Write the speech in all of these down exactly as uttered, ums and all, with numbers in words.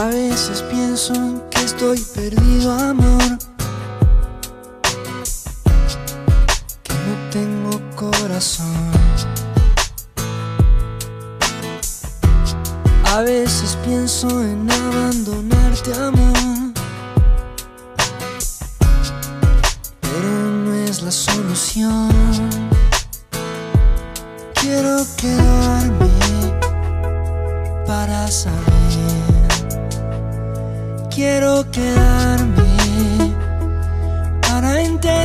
A veces pienso que estoy perdido, amor, que no tengo corazón. A veces pienso en abandonarte, amor, pero no es la solución. Quiero quedarme para saber. Quiero quedarme para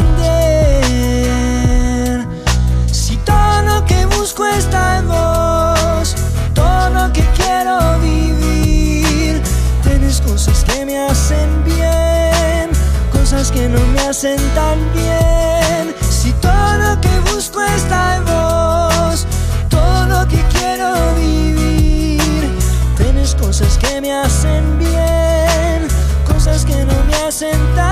entender si todo lo que busco está en vos, todo lo que quiero vivir. Tienes cosas que me hacen bien, cosas que no me hacen tan bien. Si todo lo que busco está en vos, todo lo que quiero vivir. Tienes cosas que me hacen bien, cosas que no me hacen tan bien.